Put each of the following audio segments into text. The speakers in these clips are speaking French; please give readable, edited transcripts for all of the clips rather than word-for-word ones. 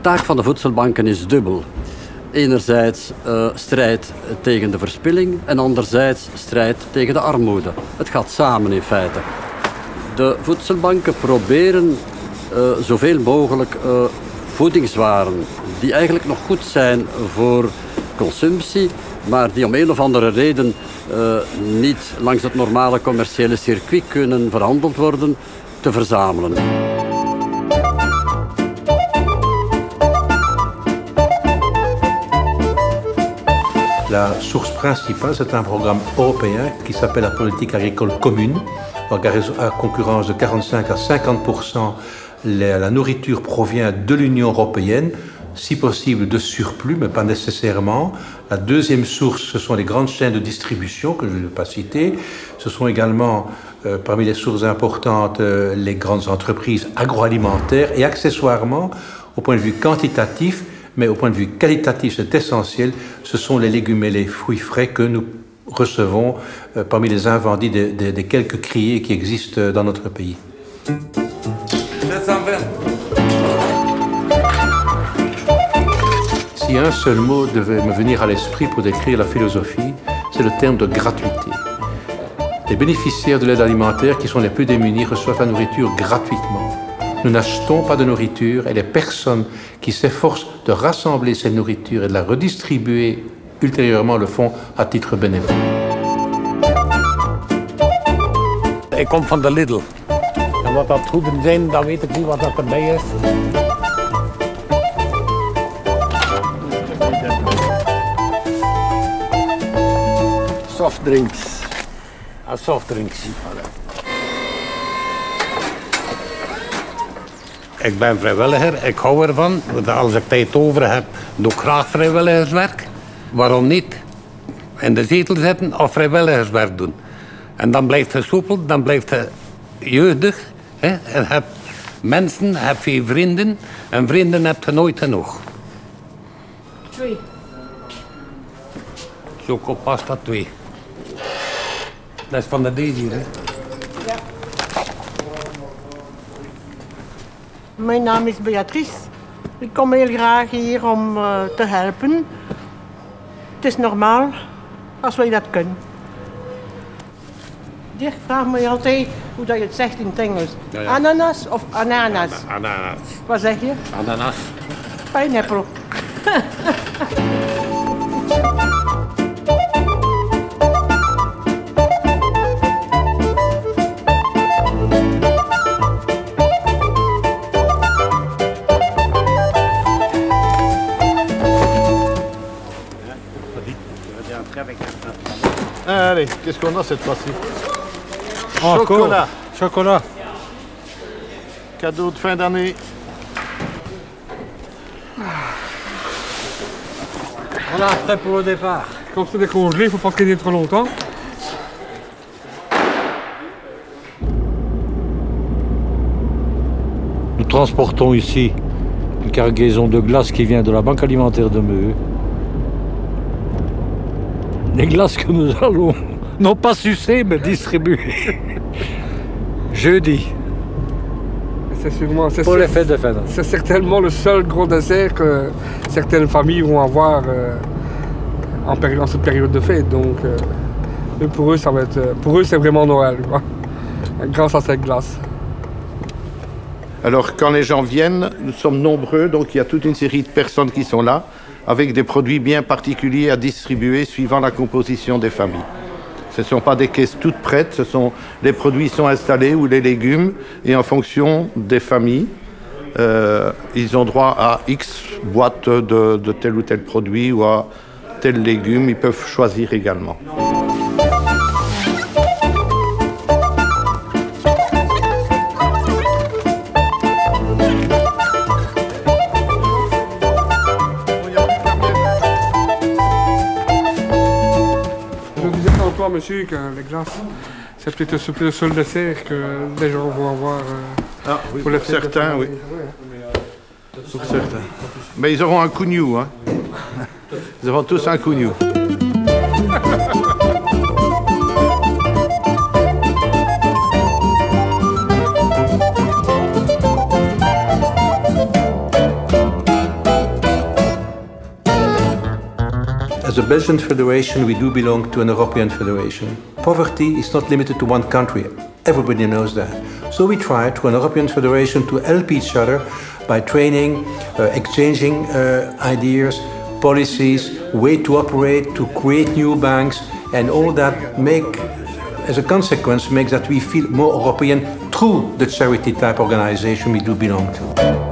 De taak van de voedselbanken is dubbel. Enerzijds strijd tegen de verspilling en anderzijds strijd tegen de armoede. Het gaat samen in feite. De voedselbanken proberen zoveel mogelijk voedingswaren die eigenlijk nog goed zijn voor consumptie, maar die om een of andere reden niet langs het normale commerciële circuit kunnen verhandeld worden, te verzamelen. La source principale, c'est un programme européen qui s'appelle la politique agricole commune. Donc à concurrence de 45 à 50%, la nourriture provient de l'Union européenne, si possible de surplus, mais pas nécessairement. La deuxième source, ce sont les grandes chaînes de distribution, que je ne vais pas citer. Ce sont également, parmi les sources importantes, les grandes entreprises agroalimentaires et accessoirement, au point de vue quantitatif, mais au point de vue qualitatif, c'est essentiel, ce sont les légumes et les fruits frais que nous recevons parmi les invendus des quelques criées qui existent dans notre pays. 720. Si un seul mot devait me venir à l'esprit pour décrire la philosophie, c'est le terme de gratuité. Les bénéficiaires de l'aide alimentaire qui sont les plus démunis reçoivent la nourriture gratuitement. Nous n'achetons pas de nourriture et les personnes qui s'efforcent de rassembler cette nourriture et de la redistribuer ultérieurement le font à titre bénévole. Ik kom van de Lidl. En wat dat goeden zijn, dan weet ik niet wat dat erbij is. Softdrinks. Softdrinks. Ik ben vrijwilliger, ik hou ervan. Als ik tijd over heb, doe ik graag vrijwilligerswerk. Waarom niet? In de zetel zitten of vrijwilligerswerk doen. En dan blijft je soepel, dan blijft je jeugdig. Hè? En heb mensen, heb je vrienden. En vrienden heb je nooit genoeg. 2. Chocopasta 2. Dat is van de Daisy, hè? Ja. Mijn naam is Beatrice. Ik kom heel graag hier om te helpen. Het is normaal als wij dat kunnen. Dirk vraagt me altijd hoe dat je het zegt in het Engels. Ja, ja. Ananas of ananas? Ananas. Wat zeg je? Ananas. Pineapple. Allez, qu'est-ce qu'on a cette fois-ci? Chocolat. Chocolat. Cadeau de fin d'année. Voilà, prêt pour le départ. Quand c'est décongelé, il ne faut pas traîner trop longtemps. Nous transportons ici une cargaison de glace qui vient de la Banque alimentaire de Meux. Des glaces que nous allons, non pas sucer, mais distribuer jeudi. C'est sûrement, pour les fêtes de fin d'année. C'est certainement le seul gros dessert que certaines familles vont avoir en cette période de fête. Donc, pour eux, ça va être, pour eux, c'est vraiment Noël, quoi, grâce à cette glace. Alors, quand les gens viennent, nous sommes nombreux, donc il y a toute une série de personnes qui sont là, avec des produits bien particuliers à distribuer suivant la composition des familles. Ce ne sont pas des caisses toutes prêtes, les produits sont installés ou les légumes, et en fonction des familles, ils ont droit à X boîtes de tel ou tel produit ou à tel légume, ils peuvent choisir également. Monsieur, que les glaces, c'est peut-être le seul dessert que les gens vont avoir oui, pour les pour certains, oui. Pour certains. Mais ils auront un cougnou, hein. Ils auront tous un cougnou. As a Belgian federation, we do belong to an European federation. Poverty is not limited to one country. Everybody knows that. So we try to an European federation to help each other by training, exchanging ideas, policies, way to operate, to create new banks, and all that as a consequence, makes that we feel more European through the charity type organization we do belong to.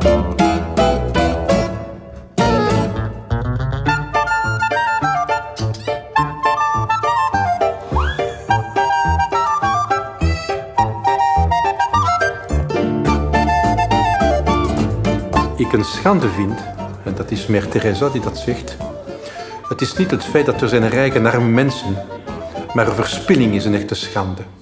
Ik een schande vind, en dat is Mère Teresa die dat zegt, het is niet het feit dat er zijn rijke en arme mensen, maar verspilling is een echte schande.